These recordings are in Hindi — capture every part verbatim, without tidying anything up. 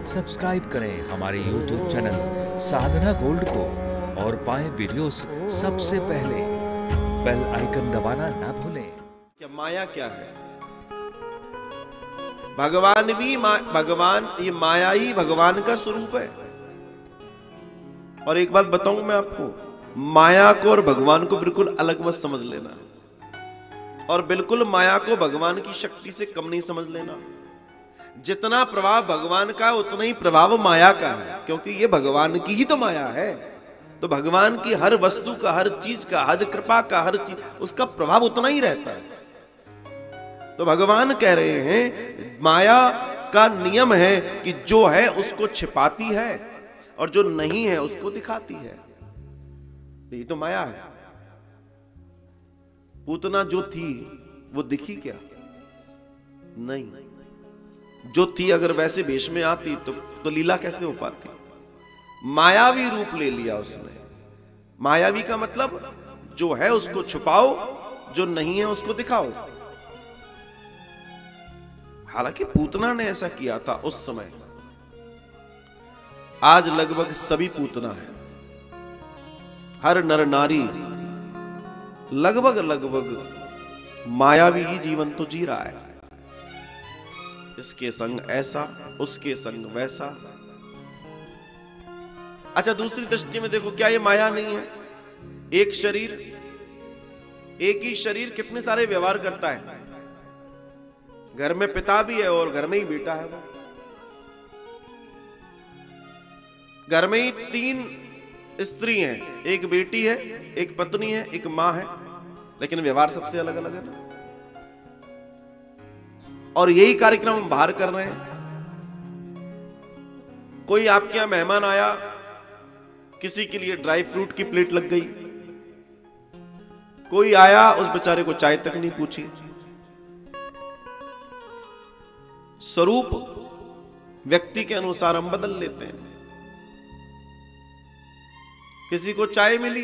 सब्सक्राइब करें हमारे यूट्यूब चैनल साधना गोल्ड को और पाएं वीडियोस सबसे पहले। बेल आइकन दबाना ना भूलें। क्या माया क्या है? भगवान भी भगवान ये माया ही भगवान का स्वरूप है। और एक बात बताऊं मैं आपको, माया को और भगवान को बिल्कुल अलग मत समझ लेना, और बिल्कुल माया को भगवान की शक्ति से कम नहीं समझ लेना। जितना प्रभाव भगवान का उतना ही प्रभाव माया का है, क्योंकि ये भगवान की ही तो माया है। तो भगवान की हर वस्तु का, हर चीज का, हर कृपा का, हर चीज उसका प्रभाव उतना ही रहता है। तो भगवान कह रहे हैं माया का नियम है कि जो है उसको छिपाती है और जो नहीं है उसको दिखाती है। ये तो माया है। पूतना जो थी वो दिखी क्या? नहीं। जो थी अगर वैसे भेष में आती तो, तो लीला कैसे हो पाती? मायावी रूप ले लिया उसने। मायावी का मतलब जो है उसको छुपाओ, जो नहीं है उसको दिखाओ। हालांकि पूतना ने ऐसा किया था उस समय। आज लगभग सभी पूतना है। हर नर नारी लगभग लगभग मायावी ही जीवन तो जी रहा है। इसके संग ऐसा, उसके संग वैसा। अच्छा, दूसरी दृष्टि में देखो, क्या ये माया नहीं है? एक शरीर, एक ही शरीर कितने सारे व्यवहार करता है। घर में पिता भी है और घर में ही बेटा है वो। घर में ही तीन स्त्री हैं, एक बेटी है, एक पत्नी है, एक मां है, लेकिन व्यवहार सबसे अलग अलग है। और यही कार्यक्रम हम बाहर कर रहे हैं। कोई आपके यहां मेहमान आया, किसी के लिए ड्राई फ्रूट की प्लेट लग गई। कोई आया, उस बेचारे को चाय तक नहीं पूछी। स्वरूप व्यक्ति के अनुसार हम बदल लेते हैं। किसी को चाय मिली,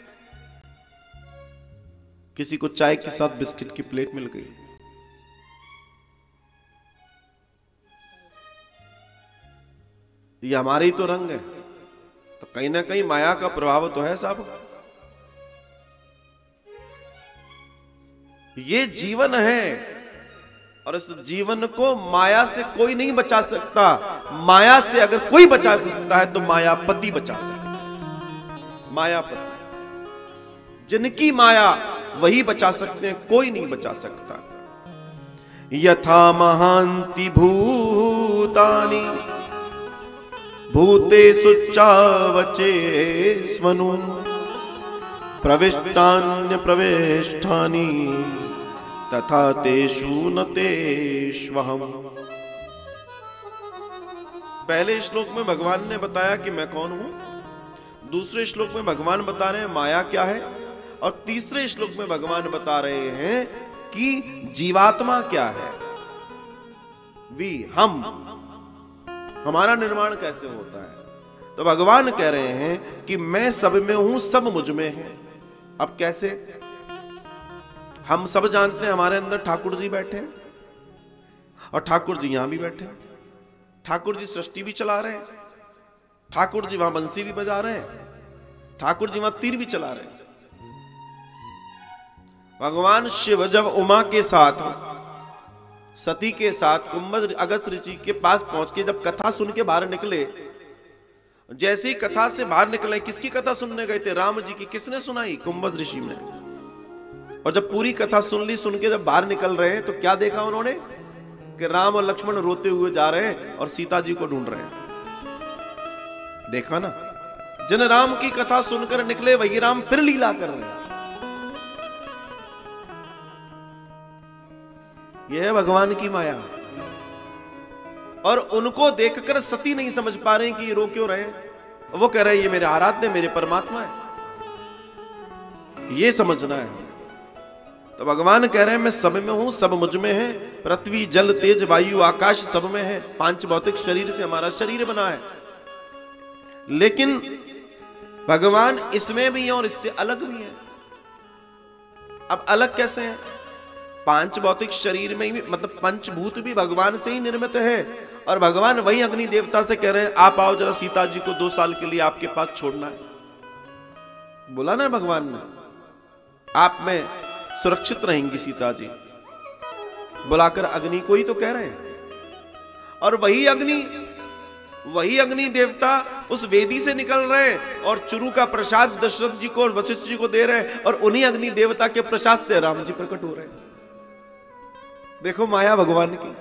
किसी को चाय के साथ बिस्किट की प्लेट मिल गई। ये हमारे ही तो रंग है। तो कहीं ना कहीं माया का प्रभाव तो है साहब। ये जीवन है और इस जीवन को माया से कोई नहीं बचा सकता। माया से अगर कोई बचा सकता है तो मायापति बचा सकता है। मायापति, जिनकी माया वही बचा सकते हैं, कोई नहीं बचा सकता। यथा महांति भूतानि भूतेषु चावचे स्वनु प्रविष्टान्य प्रविष्टानि तथा तेषु न तेष्वहम्। पहले श्लोक में भगवान ने बताया कि मैं कौन हूं, दूसरे श्लोक में भगवान बता रहे हैं माया क्या है, और तीसरे श्लोक में भगवान बता रहे हैं कि जीवात्मा क्या है। वी, हम, हमारा निर्माण कैसे होता है। तो भगवान कह रहे हैं कि मैं सब में हूं, सब मुझ में है। अब कैसे? हम सब जानते हैं हमारे अंदर ठाकुर जी बैठे हैं, और ठाकुर जी यहां भी बैठे हैं। ठाकुर जी सृष्टि भी चला रहे हैं, ठाकुर जी वहां बंसी भी बजा रहे हैं, ठाकुर जी वहां तीर भी चला रहे हैं। भगवान शिव जब उमा के साथ, सती के साथ कुंभज अगस्त ऋषि के पास पहुंच के जब कथा सुन के बाहर निकले, जैसे ही कथा से बाहर निकले, किसकी कथा सुनने गए थे? राम जी की। किसने सुनाई? कुंभज ऋषि ने। और जब पूरी कथा सुन ली, सुन के जब बाहर निकल रहे हैं तो क्या देखा उन्होंने? कि राम और लक्ष्मण रोते हुए जा रहे हैं और सीता जी को ढूंढ रहे हैं। देखा ना, जिन राम की कथा सुनकर निकले वही राम फिर लीला कर रहे हैं। यह है भगवान की माया। और उनको देखकर सती नहीं समझ पा रहे कि ये रो क्यों रहे हैं। वो कह रहे हैं ये मेरे आराध्य, मेरे परमात्मा है, ये समझना है। तो भगवान कह रहे हैं मैं सब में हूं, सब मुझ में है। पृथ्वी, जल, तेज, वायु, आकाश सब में है। पांच भौतिक शरीर से हमारा शरीर बना है, लेकिन भगवान इसमें भी है और इससे अलग भी है। अब अलग कैसे है? पांच भौतिक शरीर में ही, मतलब पंचभूत भी भगवान से ही निर्मित है और भगवान वही अग्नि देवता से कह रहे हैं आप आओ जरा सीता जी को दो साल के लिए आपके पास छोड़ना है। बोला ना भगवान ने आप में सुरक्षित रहेंगी सीता जी, बुलाकर अग्नि को ही तो कह रहे हैं। और वही अग्नि वही अग्नि देवता उस वेदी से निकल रहे हैं और चुरु का प्रसाद दशरथ जी को और वशिष्ठ जी को दे रहे हैं और उन्हीं अग्नि देवता के प्रसाद से राम जी प्रकट हो रहे हैं। देखो माया भगवान की,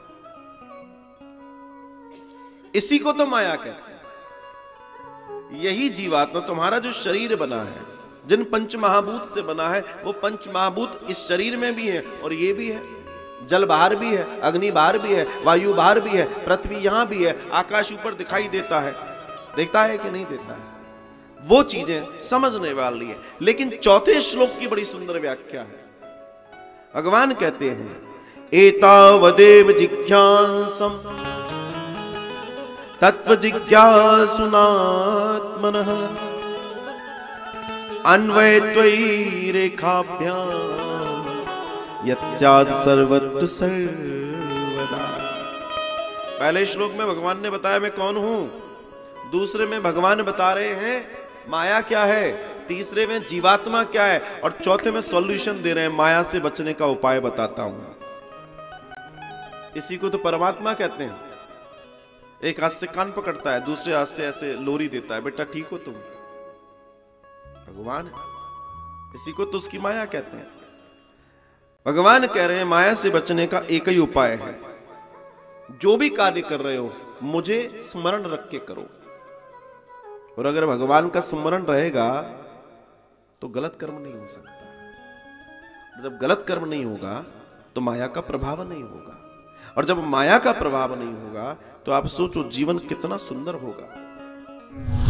इसी को तो माया कहते हैं। यही जीवात्मा तुम्हारा जो शरीर बना है, जिन पंच महाभूत से बना है, वो पंच महाभूत इस शरीर में भी है और ये भी है। जल बाहर भी है, अग्नि बाहर भी है, वायु बाहर भी है, पृथ्वी यहां भी है, आकाश ऊपर दिखाई देता है, देखता है कि नहीं देता है। वो चीजें समझने वाली है। लेकिन चौथे श्लोक की बड़ी सुंदर व्याख्या है। भगवान कहते हैं एतावदेव जिज्ञासम तत्व जिज्ञासुनात्मनः अन्वयत्वयि रेखाभ्याम यत्स्यात् सर्वत्र सर्वदा। पहले श्लोक में भगवान ने बताया मैं कौन हूं, दूसरे में भगवान बता रहे हैं माया क्या है, तीसरे में जीवात्मा क्या है, और चौथे में सॉल्यूशन दे रहे हैं माया से बचने का उपाय बताता हूं। इसी को तो परमात्मा कहते हैं। एक हाथ से कान पकड़ता है, दूसरे हाथ से ऐसे लोरी देता है, बेटा ठीक हो तुम, भगवान है। इसी को तो उसकी माया कहते हैं। भगवान कह रहे हैं माया से बचने का एक ही उपाय है, जो भी कार्य कर रहे हो मुझे स्मरण रख के करो। और अगर भगवान का स्मरण रहेगा तो गलत कर्म नहीं हो सकता। जब गलत कर्म नहीं होगा तो माया का प्रभाव नहीं होगा, और जब माया का प्रभाव नहीं होगा तो आप सोचो जीवन कितना सुंदर होगा।